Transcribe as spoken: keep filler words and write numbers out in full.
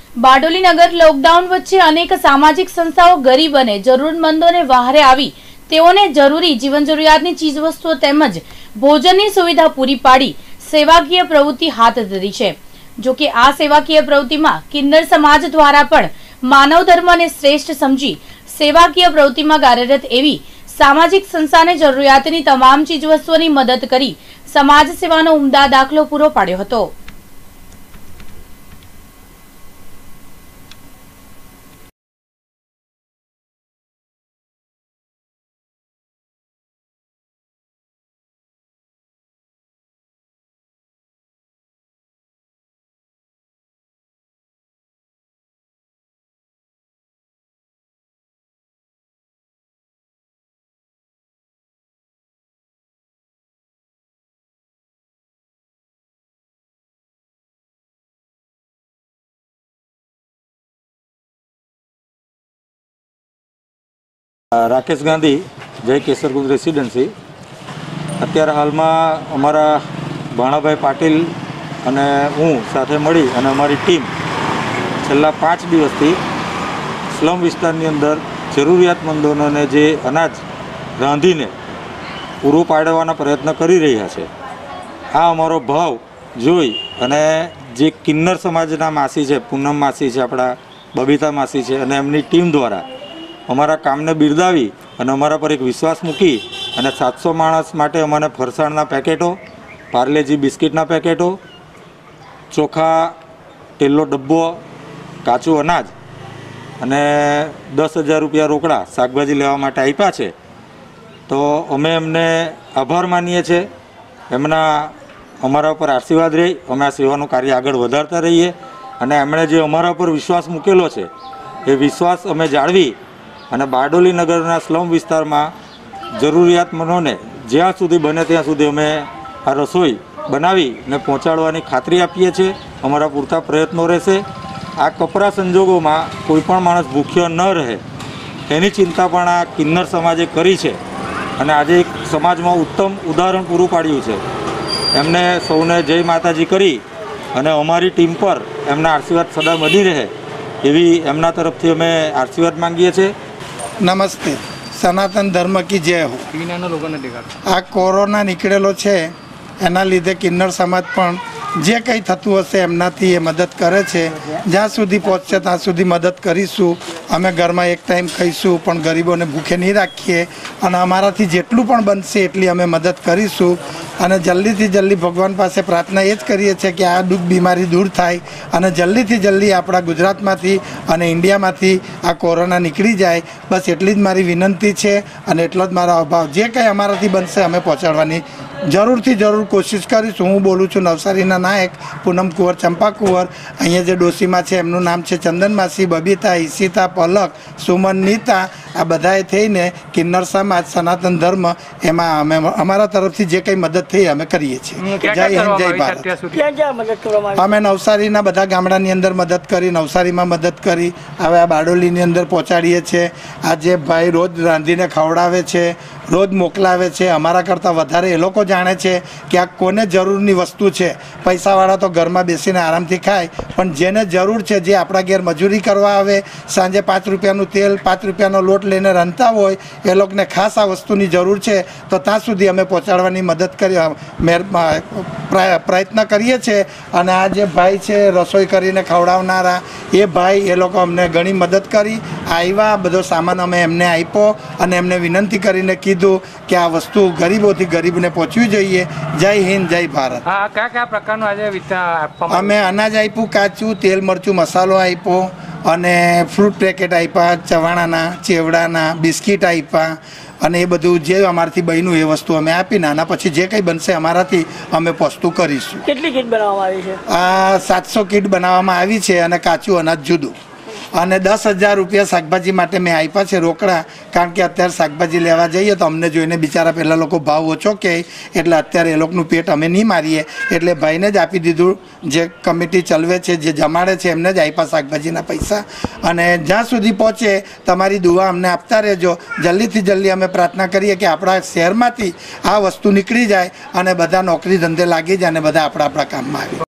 બારડોલી નગર lockdown વચ્ચે અનેક સામાજિક સંસ્થાઓ ગરીબ અને જરૂરતમંદોને વહારે આવી તેઓને જરૂરી જીવન જરૂરિયાતની ચીજવસ્તુઓ તેમજ ભોજનની સુવિધા પૂરી પાડી સેવાકીય પ્રવૃત્તિ હાથ ધરી છે। જો કે આ સેવાકીય પ્રવૃત્તિમાં કિન્નર સમાજ દ્વારા પણ માનવ ધર્મને શ્રેષ્ઠ સમજી સેવાકીય પ્રવૃત્તિમાં કાર્યરત એવી સામાજિક સંસ્થાને જરૂરિયાતની તમામ ચીજવસ્તુઓની મદદ કરી સમાજ સેવાનો ઉમદા દાખલો પૂરો પાડ્યો હતો। राकेश गांधी जय केसरकुंज रेसिडेंसी अत्यारे हाल में अमरा भाणाभाई पाटील अने हूँ साथे मळी अने अमारी टीम छेल्ला पांच दिवसथी स्लम विस्तारनी अंदर जरूरियातमंदोने जे अनाज रांधीने पूरुं पाडवाना प्रयत्न करी रह्या छे। आ अमारो भाव जोई अने जे किन्नर समाजना मासी छे, पूनम मासी छे, आपणा बबीता मासी छे अने एमनी टीम द्वारा अमरा कामने बिरदावी अने अमरा पर एक विश्वास मूकी अने सात सौ माणस माटे अमने फरसाणना पेकेटो, पार्लेजी बिस्किटना पेकेटो, चोखा टेलो डब्बो, काचू अनाज अने दस हज़ार रुपया रोकड़ा शाकभाजी लेवा माटे आप्या छे। तो अमे एमने आभार मानीए छे, एमना अमरा पर आशीर्वाद रही, अमे आ सेवानुं कार्य आगळ वधारता रहीए अने एमणे जे अमरा पर विश्वास मूकेलो छे ए विश्वास अमे जाळवी અને બારડોલી નગરના સ્લમ વિસ્તારમાં જરૂરિયાતમંદોને જ્યાં સુધી બને ત્યાં સુધી અમે આ રસોઈ બનાવીને પહોંચાડવાની ખાતરી આપીએ છીએ। અમારા પૂરતા પ્રયત્નો રહેશે। આ કપરા સંજોગોમાં કોઈ પણ માણસ ભૂખ્યો ન રહે એની ચિંતા પણ આ કિન્નર સમાજે કરી છે અને આજે એક સમાજમાં ઉત્તમ ઉદાહરણ પૂરું પાડ્યું છે। એમને સૌને જય માતાજી કરી અને અમારી ટીમ પર એમના આશીર્વાદ સદા બની રહે એવી એમના તરફથી અમે આશીર્વાદ માંગીએ છીએ। नमस्ते, सनातन धर्म की जय हो। आ कोरोना निकळेलो छे एना लीधे किन्नर समाज पण जे कंई थतुं हशे एमनाथी ए मदद करे छे। ज्यां सुधी पहोंचे त्यां सुधी मदद करीशुं। अमे घरमां एक टाइम खाईशुं पण गरीबोने भूखे नहीं राखीए अने अमाराथी जेटलुं पण बनशे एटली अमे मदद करीशुं। अने जल्दीथी जल्दी भगवान पासे प्रार्थना ए ज करीए छे कि आ दुख बीमारी दूर थाय अने जल्दीथी जल्दी आपणा गुजरातमांथी अने इंडियामांथी आ कोरोना निकળી જાય। बस एटली ज मारी विनंती छे अने एटलो ज मारो अभाव। जे कंई अमाराथी बनशे अमे पहोंचाडवानी जरूर थी जरूर कोशिश करीश। हूँ बोलूँ छूँ नवसारीना नायक पूनम कुंवर, चंपा कुंवर। अहींया जे डोशीमा छे एमनुं नाम छे चंदन मासी, बबीता, ईशिता, पलक, सुमन, नीता। आ बधाए थईने किन्नर समाज सनातन धर्म एमां अमे अमारा तरफथी जे कंई मदद थई अमे करीए छीए। जय हिंद, जय भारत। अमे नवसारीना बधा गामडानी अंदर मदद करी, नवसारीमां मदद करी, हवे आ बारडोलीनी अंदर पहोंचाडीए छे। आ जे भाई रोज रांधीने खवડાવે છે, रोज मोकलावे छे। अमारा करता वधारे ए लोको जाणे छे कि आ कोने जरूरनी वस्तु छे। पैसावाळा तो घरमां बेसीने आरामथी खाय पण जेने जरूर छे, जे आपणा घेर मजूरी करवा आवे, सांजे पांच रुपयानुं तेल, पांच रुपयानो लोट लईने रांधता होय ए लोकने खास आ वस्तुनी जरूर छे। तो त्यां सुधी अमे पहोंचाडवानी मदद करी प्रयत्न करीए छे। अने आ जे भाई छे रसोई करीने खवડાવનારા ए भाई ए लोको अमने घणी मदद करी। आव्या बधो सामान अमे एमने आप्यो अने एमने विनंती करीने कीधुं कि आ वस्तु गरीबोथी गरीबने पहोंचवी जोईए। जय हिंद, जय भारत। हाँ, क्या क्या प्रकारनुं आज वितरण? अमे अनाज आप्युं, काचुं तेल मरचुं मसालो आप्यो अने फ्रूट पेकेट आप्या, चवाणाना, चेवडाना, बिस्किट आप्या અને એ બધું જે અમારાથી બન્યું એ વસ્તુ અમે આપીને આના પછી જે કંઈ બનશે અમારાથી અમે વસ્તુ કરીશું। કેટલી કીટ બનાવવામાં આવી છે? આ સાતસો કીટ બનાવવામાં આવી છે અને કાચું અનાજ જુદું। અને દસ હજાર રૂપિયા શાકભાજી માટે મેં આપ્યા છે રોકડા, કારણ કે અત્યારે શાકભાજી લેવા જઈએ તો અમને જોઈને બિચારા પહેલાં લોકો ભાવ ઓછો કહે એટલે અત્યારે એ લોકોનું પેટ અમે નહીં મારીએ એટલે ભાઈને જ આપી દીધું। જે કમિટી ચલાવે છે, જે જમાડે છે એમને જ આપ્યા શાકભાજીના પૈસા। અને જ્યાં સુધી પહોંચે તમારી દુઆ અમને આપતા રહેજો। જલ્દીથી જલ્દી અમે પ્રાર્થના કરીએ કે આપણા શહેરમાંથી આ વસ્તુ નીકળી જાય અને બધા નોકરી ધંધે લાગી જાય અને બધા આપણા આપણા કામમાં આવે।